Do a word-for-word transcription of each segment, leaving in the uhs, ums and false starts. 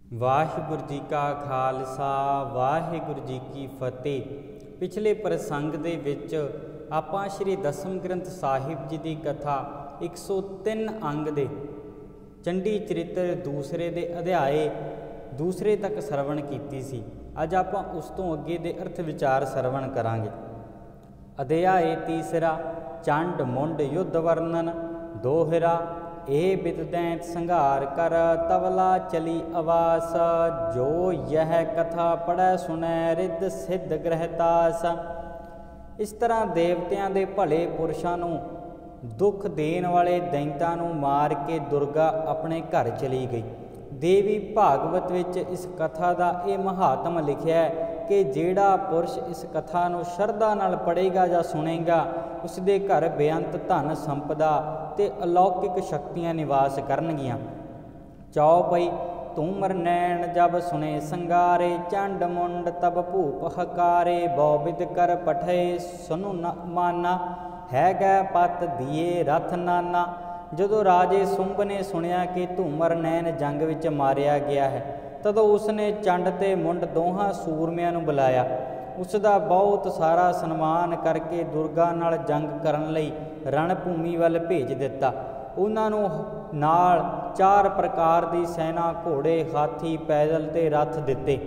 ਵਾਹਿਗੁਰੂ ਜੀ ਕਾ ਖਾਲਸਾ ਵਾਹਿਗੁਰੂ ਜੀ ਕੀ ਫਤਿਹ। ਪਿਛਲੇ ਪ੍ਰਸੰਗ ਦੇ ਵਿੱਚ ਆਪਾਂ ਸ਼੍ਰੀ ਦਸਮ ਗ੍ਰੰਥ ਸਾਹਿਬ ਜੀ ਦੀ ਕਥਾ ਇੱਕ ਸੌ ਤਿੰਨ ਅੰਗ ਦੇ ਚੰਡੀ ਚਰਿੱਤਰ ਦੂਸਰੇ ਦੇ ਅਧਿਆਏ ਦੂਸਰੇ ਤੱਕ ਸਰਵਣ ਕੀਤੀ ਸੀ। ਅੱਜ ਆਪਾਂ ਉਸ ਤੋਂ ਅੱਗੇ ਦੇ ਅਰਥ ਵਿਚਾਰ ਸਰਵਣ ਕਰਾਂਗੇ। ਅਧਿਆਏ ਤੀਸਰਾ ਚੰਡ ਮੁੰਡ ਯੁੱਧ ਵਰਣਨ ਦੋਹਰਾ ਇਹ ਬਿਦਦੈਂਤ ਸੰਘਾਰ ਕਰ ਤਵਲਾ ਚਲੀ ਆਵਾਸ ਜੋ ਯਹ ਕਥਾ ਪੜ੍ਹੈ ਸੁਣੈ ਰਿੱਧ ਸਿੱਧ ਗ੍ਰਹਿਤਾਸ। ਇਸ ਤਰ੍ਹਾਂ ਦੇਵਤਿਆਂ ਦੇ ਭਲੇ ਪੁਰਸ਼ਾਂ ਨੂੰ ਦੁੱਖ ਦੇਣ ਵਾਲੇ ਦੈਂਤਾਂ ਨੂੰ ਮਾਰ ਕੇ ਦੁਰਗਾ ਆਪਣੇ ਘਰ ਚਲੀ ਗਈ। ਦੇਵੀ ਭਾਗਵਤ ਵਿੱਚ ਇਸ ਕਥਾ ਦਾ ਇਹ ਮਹਾਤਮ ਲਿਖਿਆ ਹੈ ਕਿ ਜਿਹੜਾ ਪੁਰਸ਼ ਇਸ ਕਥਾ ਨੂੰ ਸ਼ਰਧਾ ਨਾਲ ਪੜ੍ਹੇਗਾ ਜਾਂ ਸੁਣੇਗਾ ਉਸ ਦੇ ਘਰ ਬੇਅੰਤ ਧਨ ਸੰਪਦਾ ਤੇ ਅਲੌਕਿਕ ਸ਼ਕਤੀਆਂ ਨਿਵਾਸ ਕਰਨਗੀਆਂ। ਚੌਪਈ ਤੂਮਰ ਨੈਣ ਜਬ ਸੁਣੇ ਸੰਗਾਰੇ ਚੰਡ ਮੁੰਡ ਤਬ ਭੂਪ ਹਕਾਰੇ ਬੌਬਿਦ ਕਰ ਪਠੇ ਸੁਨੁ ਨ ਮਾਨਾ ਹੈ ਗੈ ਪਤ ਦੀਏ ਰਥ ਨਾਨਾ। ਜਦੋਂ ਰਾਜੇ ਸੁੰਭ ਨੇ ਸੁਣਿਆ ਕਿ ਧੂਮਰ ਨੈਣ ਜੰਗ ਵਿੱਚ ਮਾਰਿਆ ਗਿਆ ਹੈ ਤਦੋਂ ਉਸਨੇ ਚੰਡ ਤੇ ਮੁੰਡ ਦੋਹਾਂ ਸੂਰਮਿਆਂ ਨੂੰ ਬੁਲਾਇਆ। ਉਸ ਦਾ ਬਹੁਤ ਸਾਰਾ ਸਨਮਾਨ ਕਰਕੇ ਦੁਰਗਾ ਨਾਲ ਜੰਗ ਕਰਨ ਲਈ ਰਣ ਭੂਮੀ ਵੱਲ ਭੇਜ ਦਿੱਤਾ। ਉਹਨਾਂ ਨੂੰ ਨਾਲ ਚਾਰ ਪ੍ਰਕਾਰ ਦੀ ਸੈਨਾ ਘੋੜੇ ਹਾਥੀ ਪੈਦਲ ਤੇ ਰੱਥ ਦਿੱਤੇ।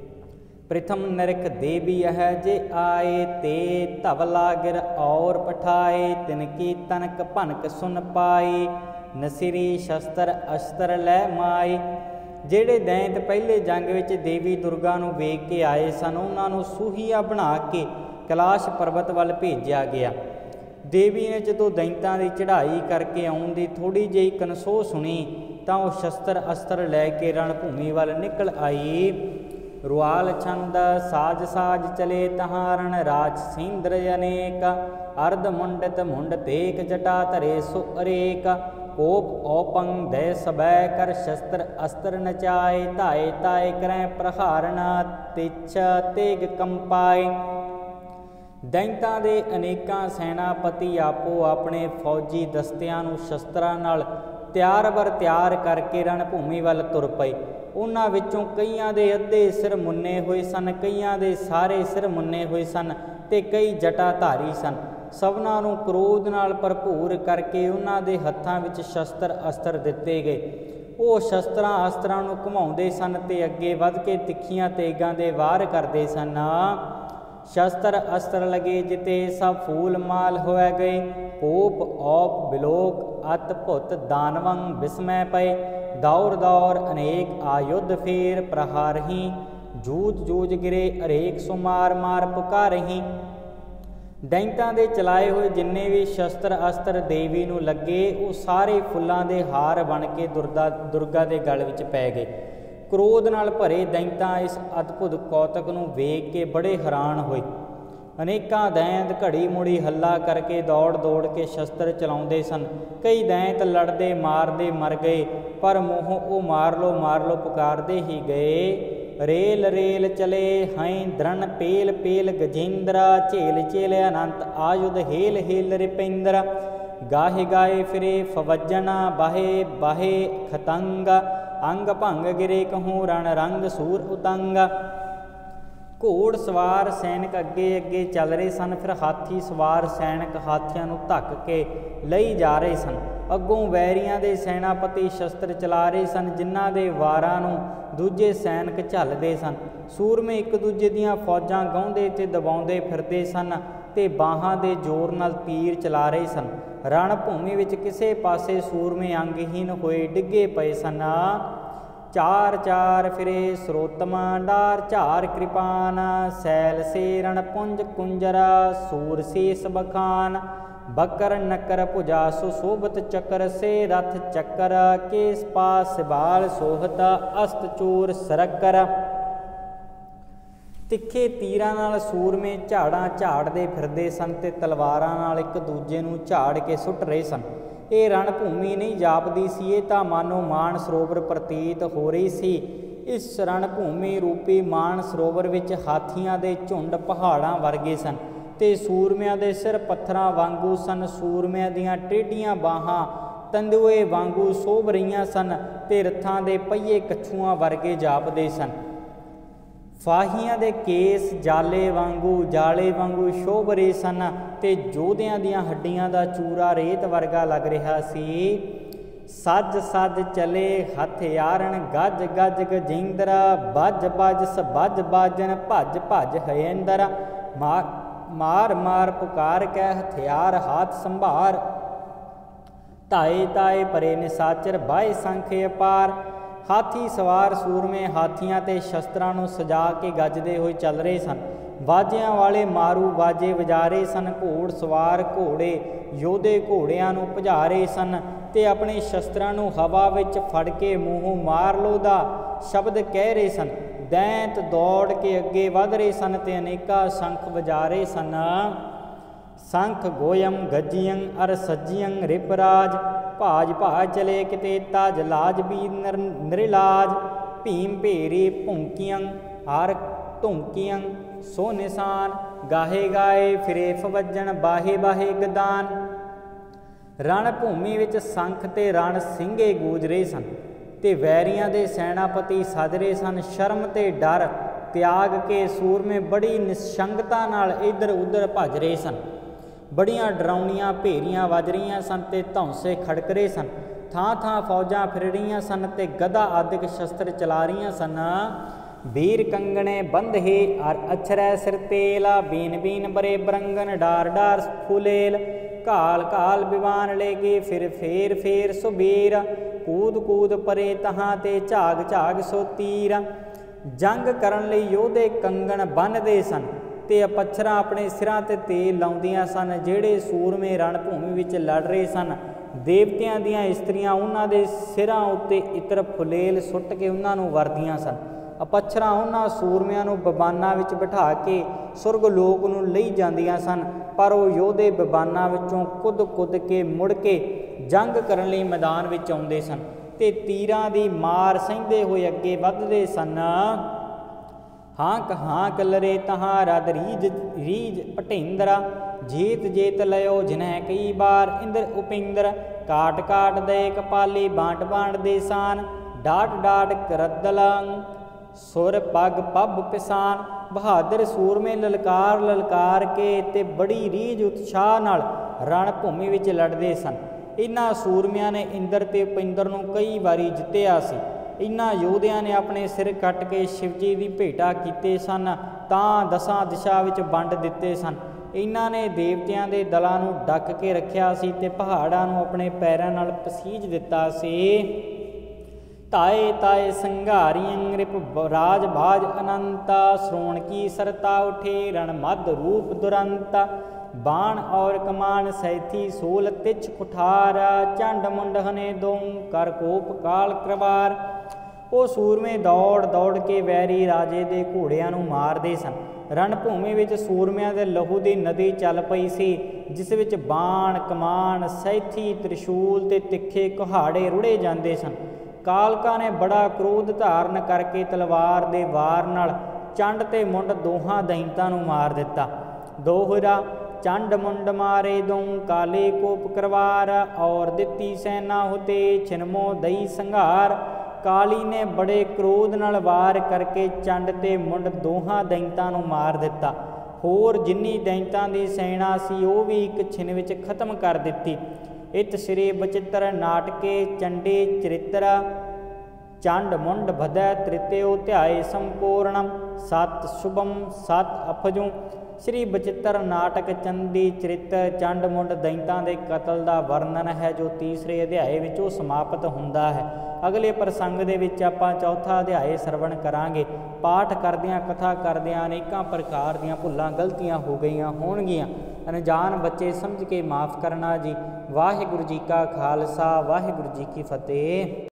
ਪ੍ਰਥਮ ਨਰਕ ਦੇਵੀ ਹੈ ਜੇ ਆਏ ਤੇ ਧਵਲਾ ਗਿਰ ਔਰ ਪਠਾਏ ਤਿਨ ਕੀ ਤਨਕ ਭਨਕ ਸੁਨ ਪਾਈ ਨਸਿਰੀ ਸ਼ਸਤਰ ਅਸਤਰ ਲੈ ਮਾਈ। ਜਿਹੜੇ ਦੈਂਤ ਪਹਿਲੇ ਜੰਗ ਵਿੱਚ ਦੇਵੀ ਦੁਰਗਾ ਨੂੰ ਵੇਖ ਕੇ ਆਏ ਸਨ ਉਹਨਾਂ ਨੂੰ ਸੂਹੀਆ ਬਣਾ ਕੇ ਕੈਲਾਸ਼ ਪਰਬਤ ਵੱਲ ਭੇਜਿਆ ਗਿਆ। ਦੇਵੀ ਨੇ ਜਦੋਂ ਦੈਂਤਾਂ ਦੀ ਚੜ੍ਹਾਈ ਕਰਕੇ ਆਉਣ ਦੀ ਥੋੜ੍ਹੀ ਜਿਹੀ ਕਨਸੋ ਸੁਣੀ ਤਾਂ ਉਹ ਸ਼ਸਤਰ ਅਸਤਰ ਲੈ ਕੇ ਰਣ ਭੂਮੀ ਵੱਲ ਨਿਕਲ ਆਈ। ਰੁਆਲ ਛੰਦ ਸਾਜ ਸਾਜ ਚਲੇ ਤਹਾਰਨ ਰਾਜ ਸਿੰਦਰ ਅਨੇਕ ਅਰਧ ਮੁੰਡਤ ਮੁੰਡ ਤੇਕ ਜਟਾ ਧਰੇ ਸੋ ਅਰੇਕ ਕੋਪ ਔਪੰਗ ਦੇ ਸਬੈ ਕਰ ਸ਼ਸਤਰ ਅਸਤਰ ਨਚਾਏ ਧਾਏ ਤਾਏ ਕਰੈ ਪ੍ਰਹਾਰਣਾ ਤਿਛ ਤੇਗ ਕੰਪਾਏ। ਦੈਂਤਾਂ ਦੇ ਅਨੇਕਾਂ ਸੈਨਾਪਤੀ ਆਪੋ ਆਪਣੇ ਫੌਜੀ ਦਸਤਿਆਂ ਨੂੰ ਸ਼ਸਤਰਾਂ ਨਾਲ ਤਿਆਰ ਬਰ ਤਿਆਰ ਕਰਕੇ ਰਣ ਭੂਮੀ ਵੱਲ ਤੁਰ ਪਏ। ਉਹਨਾਂ ਵਿੱਚੋਂ ਕਈਆਂ ਦੇ ਅੱਧੇ ਸਿਰ ਮੁੰਨੇ ਹੋਏ ਸਨ, ਕਈਆਂ ਦੇ ਸਾਰੇ ਸਿਰ ਮੁੰਨੇ ਹੋਏ ਸਨ ਤੇ ਕਈ ਜਟਾਧਾਰੀ ਸਨ। ਸਭਨਾਂ ਨੂੰ ਕ੍ਰੋਧ ਨਾਲ ਭਰਪੂਰ ਕਰਕੇ ਉਹਨਾਂ ਦੇ ਹੱਥਾਂ ਵਿੱਚ ਸ਼ਸਤਰ ਅਸਤਰ ਦਿੱਤੇ ਗਏ। ਉਹ ਸ਼ਸਤਰਾਂ ਅਸਤਰਾਂ ਨੂੰ ਘੁਮਾਉਂਦੇ ਸਨ ਤੇ ਅੱਗੇ ਵੱਧ ਕੇ ਤਿੱਖੀਆਂ ਤੇਗਾਂ ਦੇ ਵਾਰ ਕਰਦੇ ਸਨ। ਸ਼ਸਤਰ ਅਸਤਰ ਲਗੇ ਜਿਤੇ ਸਭ ਫੂਲ ਮਾਲ ਹੋਇ ਗਏ ਕੋਪ ਔਪ ਬਿਲੋਕ ਅਤ ਭੁੱਤ ਦਾਨਵੰ ਬਿਸਮੈ ਪਏ ਦੌਰ ਦੌਰ ਅਨੇਕ ਆਯੁਧ ਫੇਰ ਪ੍ਰਹਾਰਹੀ ਜੂਝ ਜੂਝ ਗਿਰੇ ਅਰੇਕ ਸੋ ਮਾਰ ਮਾਰ ਪੁਕਾਰਹੀ। ਦੈਂਤਾਂ ਦੇ ਚਲਾਏ ਹੋਏ ਜਿੰਨੇ ਵੀ ਸ਼ਸਤਰ ਅਸਤਰ ਦੇਵੀ ਨੂੰ ਲੱਗੇ ਉਹ ਸਾਰੇ ਫੁੱਲਾਂ ਦੇ ਹਾਰ ਬਣ ਕੇ ਦੁਰਗਾ ਦੁਰਗਾ ਦੇ ਗਲ ਵਿੱਚ ਪੈ ਗਏ। ਕ੍ਰੋਧ ਨਾਲ ਭਰੇ ਦੈਂਤਾਂ ਇਸ ਅਦਭੁਤ ਕੌਤਕ ਨੂੰ ਵੇਖ ਕੇ ਬੜੇ ਹੈਰਾਨ ਹੋਏ। ਅਨੇਕਾਂ ਦੈਂਤ ਘੜੀ ਮੁੜੀ ਹੱਲਾ ਕਰਕੇ ਦੌੜ ਦੌੜ ਕੇ ਸ਼ਸਤਰ ਚਲਾਉਂਦੇ ਸਨ। ਕਈ ਦੈਂਤ ਲੜਦੇ ਮਾਰਦੇ ਮਰ ਗਏ ਪਰ ਮੂੰਹੋਂ ਉਹ ਮਾਰ ਲੋ ਮਾਰ ਲੋ ਪੁਕਾਰਦੇ ਹੀ ਗਏ। ਰੇਲ ਰੇਲ ਚਲੇ ਹੈਂ ਦ੍ਰਣ ਪੇਲ ਪੇਲ ਗਜੇਂਦਰਾ ਝੇਲ ਝੇਲ ਅਨੰਤ ਆਯੁਧ ਹੇਲ ਹੇਲ ਰਿਪੇਂਦਰ ਗਾਹੇ ਗਾਏ ਫਿਰੇ ਫਵਜਣਾ ਬਾਹੇ ਬਾਹੇ ਖਤੰਗ ਅੰਗ ਭੰਗ ਗਿਰੇ ਕਹੂੰ ਰਣ ਰੰਗ ਸੂਰ ਉਤੰਗ। ਘੋੜ ਸਵਾਰ ਸੈਨਿਕ ਅੱਗੇ ਅੱਗੇ ਚੱਲ ਰਹੇ ਸਨ। ਫਿਰ ਹਾਥੀ ਸਵਾਰ ਸੈਨਿਕ ਹਾਥੀਆਂ ਨੂੰ ਧੱਕ ਕੇ ਲਈ ਜਾ ਰਹੇ ਸਨ। ਅੱਗੋਂ ਵੈਰੀਆਂ ਦੇ ਸੈਨਾਪਤੀ ਸ਼ਸਤਰ ਚਲਾ ਰਹੇ ਸਨ ਜਿਨ੍ਹਾਂ ਦੇ ਵਾਰਾਂ ਨੂੰ ਦੂਜੇ ਸੈਨਿਕ ਝੱਲਦੇ ਸਨ। ਸੂਰਮੇ ਇੱਕ ਦੂਜੇ ਦੀਆਂ ਫੌਜਾਂ ਗਾਉਂਦੇ ਤੇ ਦਬਾਉਂਦੇ ਫਿਰਦੇ ਸਨ ਤੇ ਬਾਹਾਂ ਦੇ ਜ਼ੋਰ ਨਾਲ ਤੀਰ ਚਲਾ ਰਹੇ ਸਨ। ਰਣ ਭੂਮੀ ਵਿੱਚ ਕਿਸੇ ਪਾਸੇ ਸੂਰਮੇ ਅੰਗਹੀਨ ਹੋਏ ਡਿੱਗੇ ਪਏ ਸਨ। ਚਾਰ ਚਾਰ ਫਿਰੇ ਸਰੋਤਮਾ ਡਾਰ ਝਾਰ ਕਿਰਪਾਨ ਸੈਲ ਸੇ ਰਣ ਪੁੰਜ ਕੁੰਜਰਾ ਸੂਰ ਸੀਸ ਬਖਾਨ ਬਕਰ ਨਕਰ ਭੁਜਾ ਸੁਸ਼ੋਭਤ ਚੱਕਰ ਸੇ ਰਥ ਚੱਕਰ ਕੇਸ ਪਾਸ ਸਿਬਾਲ ਸੋਹਤ ਅਸਤ ਚੂਰ ਸਰਕਰ। ਤਿੱਖੇ ਤੀਰਾਂ ਨਾਲ ਸੂਰਮੇ ਝਾੜਾਂ ਝਾੜਦੇ ਫਿਰਦੇ ਸਨ ਤੇ ਤਲਵਾਰਾਂ ਨਾਲ ਇੱਕ ਦੂਜੇ ਨੂੰ ਝਾੜ ਕੇ ਸੁੱਟ ਰਹੇ ਸਨ। ਇਹ ਰਣ ਭੂਮੀ ਨਹੀਂ ਜਾਪਦੀ ਸੀ, ਇਹ ਤਾਂ ਮਾਨੋ ਮਾਨ ਸਰੋਵਰ ਪ੍ਰਤੀਤ ਹੋ ਰਹੀ ਸੀ। ਇਸ ਰਣ ਭੂਮੀ ਰੂਪੀ ਮਾਨ ਸਰੋਵਰ ਵਿੱਚ ਹਾਥੀਆਂ ਦੇ ਝੁੰਡ ਪਹਾੜਾਂ ਵਰਗੇ ਸਨ ਤੇ ਸੂਰਮਿਆਂ ਦੇ ਸਿਰ ਪੱਥਰਾਂ ਵਾਂਗੂ ਸਨ। ਸੂਰਮਿਆਂ ਦੀਆਂ ਟੇਢੀਆਂ ਬਾਹਾਂ ਤੰਦੂਏ ਵਾਂਗੂ ਸੋਭ ਰਹੀਆਂ ਸਨ ਤੇ ਰਥਾਂ ਦੇ ਪਹੀਏ ਕੱਛੂਆਂ ਵਰਗੇ ਜਾਪਦੇ ਸਨ। ਫਾਹੀਆਂ ਦੇ ਕੇਸ ਜਾਲੇ ਵਾਂਗੂ ਜਾਲੇ ਵਾਂਗੂ ਸ਼ੋਭ ਰਹੇ ਸਨ ਤੇ ਯੋਧਿਆਂ ਦੀਆਂ ਹੱਡੀਆਂ ਦਾ ਚੂਰਾ ਰੇਤ ਵਰਗਾ ਲੱਗ ਰਿਹਾ ਸੀ। ਸੱਜ ਸੱਜ ਚਲੇ ਹਥਿਆਰਨ ਗੱਜ ਗੱਜ ਗਜਿੰਦਰਾ ਬੱਜ ਬੱਜ ਸਬੱਜ ਬਾਜਨ ਭੱਜ ਭੱਜ ਹਯੇਂਦਰ ਮਾਰ ਮਾਰ ਮਾਰ ਪੁਕਾਰ ਕੈ ਹਥਿਆਰ ਹਾਥ ਸੰਭਾਰ ਧਾਏ ਤਾਏ ਪਰੇ ਨਿਸਾਚਰ ਬਾਏ ਸੰਖ ਅਪਾਰ। ਹਾਥੀ ਸਵਾਰ ਸੂਰਮੇ ਹਾਥੀਆਂ ਤੇ ਸ਼ਸਤਰਾਂ ਨੂੰ ਸਜਾ ਕੇ ਗੱਜਦੇ ਹੋਏ ਚੱਲ ਰਹੇ ਸਨ। ਬਾਜਿਆਂ ਵਾਲੇ ਮਾਰੂ ਬਾਜੇ ਵਜਾ ਰਹੇ ਸਨ। ਘੋੜ ਸਵਾਰ ਘੋੜੇ ਯੋਧੇ ਘੋੜਿਆਂ ਨੂੰ ਭਜਾ ਰਹੇ ਸਨ ਤੇ ਆਪਣੇ ਸ਼ਸਤਰਾਂ ਨੂੰ ਹਵਾ ਵਿੱਚ ਫੜ ਕੇ ਮੂੰਹੋਂ ਮਾਰ ਲੋ ਦਾ ਸ਼ਬਦ ਕਹਿ ਰਹੇ ਸਨ। ਦੈਂਤ ਦੌੜ ਕੇ ਅੱਗੇ ਵਧ ਰਹੇ ਸਨ ਤੇ ਅਨੇਕਾਂ ਸ਼ੰਖ ਵਜਾ ਰਹੇ ਸਨ। ਸੰਖ ਗੋਇਮ ਗੱਜੀਅੰ ਅਰ ਸੱਜੀਅੰ ਰਿਪਰਾਜ ਭਾਜ ਭਾਜ ਚਲੇ ਕਿਤੇ ਤਾਜ ਲਾਜ ਵੀ ਨਰ ਨਿਰਲਾਜ ਭੀਮ ਭੇਰੀ ਭੁੰਕੀਅੰ ਹਰ ਧੁੰਕੀਅੰ ਸੋ ਨਿਸ਼ਾਨ ਗਾਹੇ ਗਾਏ ਫਿਰੇ ਫਵੱਜਣ ਬਾਹੇ ਬਾਹੇ ਗਦਾਨ। ਰਣ ਭੂਮੀ ਵਿੱਚ ਸੰਖ ਤੇ ਰਣ ਸਿੰਘੇ ਗੂੰਜ ਰਹੇ ਸਨ ਤੇ ਵੈਰੀਆਂ ਦੇ ਸੈਨਾਪਤੀ ਸੱਜ ਰਹੇ ਸਨ। ਸ਼ਰਮ ਤੇ ਡਰ ਤਿਆਗ ਕੇ ਸੂਰਮੇ ਬੜੀ ਨਿਸ਼ੰਗਤਾ ਨਾਲ ਇੱਧਰ ਉੱਧਰ ਭੱਜ ਰਹੇ ਸਨ। ਬੜੀਆਂ ਡਰਾਉਣੀਆਂ ਭੇਰੀਆਂ ਵੱਜ ਰਹੀਆਂ ਸਨ ਤੇ ਧੌਂਸੇ ਖੜਕ ਰਹੇ ਸਨ। ਥਾਂ ਥਾਂ ਫੌਜਾਂ ਫਿਰ ਰਹੀਆਂ ਸਨ ਤੇ ਗਦਾ ਆਦਿਕ ਸ਼ਸਤਰ ਚਲਾ ਰਹੀਆਂ ਸਨ। ਵੀਰ ਕੰਗਣੇ ਬੰਧੇ ਅਰ ਅਛਰੈ ਸਿਰ ਤੇਲਾ ਬੀਨ ਬੀਨ ਬਰੇ ਬਰੰਗਨ ਡਾਰ ਡਾਰ ਫੁਲੇਲ ਘਾਲ ਘਾਲ ਵਿਵਾਨ ਲੈ ਕੇ ਫਿਰ ਫੇਰ ਫੇਰ ਸੁਬੀਰ ਕੂਦ ਕੂਦ ਪਰੇ ਤਹਾਂ ਤੇ ਝਾਗ ਝਾਗ ਸੋ ਤੀਰ। ਜੰਗ ਕਰਨ ਲਈ ਯੋਧੇ ਕੰਗਣ ਬੰਨ੍ਹਦੇ ਸਨ ਤੇ ਅਪੱਛਰਾਂ ਆਪਣੇ ਸਿਰਾਂ ਤੇ ਤੇਲ ਲਾਉਂਦੀਆਂ ਸਨ। ਜਿਹੜੇ ਸੂਰਮੇ ਰਣ ਭੂਮੀ ਵਿੱਚ ਲੜ ਰਹੇ ਸਨ, ਦੇਵਤਿਆਂ ਦੀਆਂ ਇਸਤਰੀਆਂ ਉਹਨਾਂ ਦੇ ਸਿਰਾਂ ਉੱਤੇ ਇਤਰ ਫੁਲੇਲ ਸੁੱਟ ਕੇ ਉਹਨਾਂ ਨੂੰ ਵਰਦੀਆਂ ਸਨ। ਅਪੱਛਰਾਂ ਉਹਨਾਂ ਸੂਰਮਿਆਂ ਨੂੰ ਬਬਾਨਾਂ ਵਿੱਚ ਬਿਠਾ ਕੇ ਸੁਰਗ ਲੋਕ ਨੂੰ ਲਈ ਜਾਂਦੀਆਂ ਸਨ, ਪਰ ਉਹ ਯੋਧੇ ਬਬਾਨਾਂ ਵਿੱਚੋਂ ਕੁੱਦ ਕੁੱਦ ਕੇ ਮੁੜ ਕੇ ਜੰਗ ਕਰਨ ਲਈ ਮੈਦਾਨ ਵਿੱਚ ਆਉਂਦੇ ਸਨ ਤੇ ਤੀਰਾਂ ਦੀ ਮਾਰ ਸਹਿੰਦੇ ਹੋਏ ਅੱਗੇ ਵੱਧਦੇ ਸਨ। ਹਾਂਕ ਹਾਂਕ ਲਰੇ ਤਹਾਂ ਰਦ ਰੀਜ ਰੀਜ ਭਟੇਂਦਰਾ ਜੀਤ ਜੀਤ ਲਿਓ ਜਿਨਹਿ ਕਈ ਬਾਰ ਇੰਦਰ ਉਪਿੰਦਰ ਕਾਟ ਕਾਟ ਦੇ ਕਪਾਲੀ ਬਾਂਟ ਬਾਂਟ ਦੇ ਸਾਨ ਡਾਟ ਡਾਟ ਕਰਦਲੰ ਸੁਰ ਪੱਗ ਪੱਬ ਪਿਸਾਨ। ਬਹਾਦਰ ਸੂਰਮੇ ਲਲਕਾਰ ਲਲਕਾਰ ਕੇ ਤੇ ਬੜੀ ਰੀਝ ਉਤਸ਼ਾਹ ਨਾਲ ਰਣ ਭੂਮੀ ਵਿੱਚ ਲੜਦੇ ਸਨ। ਇਹਨਾਂ ਸੂਰਮਿਆਂ ਨੇ ਇੰਦਰ ਤੇ ਉਪਿੰਦਰ ਨੂੰ ਕਈ ਵਾਰੀ ਜਿੱਤਿਆ ਸੀ। ਇਹਨਾਂ ਯੋਧਿਆਂ ਨੇ ਆਪਣੇ ਸਿਰ ਕੱਟ ਕੇ ਸ਼ਿਵਜੀ ਦੀ ਭੇਟਾ ਕੀਤੇ ਸਨ ਤਾਂ ਦਸਾਂ ਦਿਸ਼ਾ ਵਿੱਚ ਵੰਡ ਦਿੱਤੇ ਸਨ। ਇਹਨਾਂ ਨੇ ਦੇਵਤਿਆਂ ਦੇ ਦਲਾਂ ਨੂੰ ਡੱਕ ਕੇ ਰੱਖਿਆ ਸੀ ਤੇ ਪਹਾੜਾਂ ਨੂੰ ਆਪਣੇ ਪੈਰਾਂ ਨਾਲ ਪਸੀਜ ਦਿੱਤਾ ਸੀ। ਤਾਏ ਤਾਏ ਸੰਘਾਰੀਅੰ ਰਿਪ ਰਾਜ ਭਾਜ ਅਨੰਤਾ ਸ਼੍ਰੋਣ ਕੀ ਸਰਤਾ ਉਠੇ ਰਣ ਮਦ ਰੂਪ ਦੁਰੰਤਾ ਬਾਣ ਔਰ ਕਮਾਨ ਸੈਥੀ ਸੋਲ ਤਿਛ ਕੁਠਾਰ ਝੰਡ ਮੁੰਡ ਹਨੇ ਦੋਂ ਕਰ ਕੋਪ ਕਾਲ ਕਰਵਾਰ। ਉਹ ਸੂਰਮੇ ਦੌੜ ਦੌੜ ਕੇ ਵੈਰੀ ਰਾਜੇ ਦੇ ਘੋੜਿਆਂ ਨੂੰ ਮਾਰਦੇ ਸਨ। ਰਣ ਭੂਮੀ ਵਿੱਚ ਸੂਰਮਿਆਂ ਦੇ ਲਹੂ ਦੀ ਨਦੀ ਚੱਲ ਪਈ ਸੀ, ਜਿਸ ਵਿੱਚ ਬਾਣ ਕਮਾਨ ਸੈਥੀ ਤ੍ਰਿਸ਼ੂਲ ਤੇ ਤਿੱਖੇ ਕੁਹਾੜੇ ਰੁੜੇ ਜਾਂਦੇ ਸਨ। ਕਾਲਕਾ ਨੇ ਬੜਾ ਕ੍ਰੋਧ ਧਾਰਨ ਕਰਕੇ ਤਲਵਾਰ ਦੇ ਵਾਰ ਨਾਲ ਚੰਡ ਤੇ ਮੁੰਡ ਦੋਹਾਂ ਦੈਂਤਾਂ ਨੂੰ ਮਾਰ ਦਿੱਤਾ। ਦੋਹਰਾ ਚੰਡ ਮੁੰਡ ਮਾਰੇ ਦੋਂ ਕਾਲੇ ਕੋਪ ਕਰਵਾਰ ਔਰ ਦਿੱਤੀ ਸੈਨਾ ਹੁਤੇ ਛਿਨਮੋ ਦਈ ਸੰਘਾਰ। ਕਾਲੀ ਨੇ ਬੜੇ ਕ੍ਰੋਧ ਨਾਲ ਵਾਰ ਕਰਕੇ ਚੰਡ ਤੇ ਮੁੰਡ ਦੋਹਾਂ ਦੈਂਤਾਂ ਨੂੰ ਮਾਰ ਦਿੱਤਾ। ਹੋਰ ਜਿੰਨੀ ਦੈਂਤਾਂ ਦੀ ਸੈਨਾ ਸੀ ਉਹ ਵੀ ਇੱਕ ਛਿਨ ਵਿੱਚ ਖਤਮ ਕਰ ਦਿੱਤੀ। ਇਤ ਸ੍ਰੀ ਬਚਿੱਤਰ ਨਾਟਕੇ ਚੰਡੇ ਚਰਿੱਤਰ ਚੰਡ ਮੁੰਡ ਭਦੈ ਤ੍ਰਿਤਿਓ ਧਿਆਏ ਸੰਪੂਰਣਮ ਸਤ ਸ਼ੁਭਮ ਸਤ ਅਫਜੂ। ਸ੍ਰੀ ਬਚਿੱਤਰ ਨਾਟਕ ਚੰਡੀ ਚਰਿੱਤਰ ਚੰਡ ਮੁੰਡ ਦੈਂਤਾਂ ਦੇ ਕਤਲ ਦਾ ਵਰਣਨ ਹੈ ਜੋ ਤੀਸਰੇ ਅਧਿਆਏ ਵਿੱਚ ਉਹ ਸਮਾਪਤ ਹੁੰਦਾ ਹੈ। ਅਗਲੇ ਪ੍ਰਸੰਗ ਦੇ ਵਿੱਚ ਆਪਾਂ ਚੌਥਾ ਅਧਿਆਏ ਸਰਵਣ ਕਰਾਂਗੇ। ਪਾਠ ਕਰਦਿਆਂ ਕਥਾ ਕਰਦਿਆਂ ਅਨੇਕਾਂ ਪ੍ਰਕਾਰ ਦੀਆਂ ਭੁੱਲਾਂ ਗਲਤੀਆਂ ਹੋ ਗਈਆਂ ਹੋਣਗੀਆਂ। ਅਣਜਾਣ ਬੱਚੇ ਸਮਝ ਕੇ ਮਾਫ਼ ਕਰਨਾ ਜੀ। ਵਾਹਿਗੁਰੂ ਜੀ ਕਾ ਖਾਲਸਾ ਵਾਹਿਗੁਰੂ ਜੀ ਕੀ ਫਤਿਹ।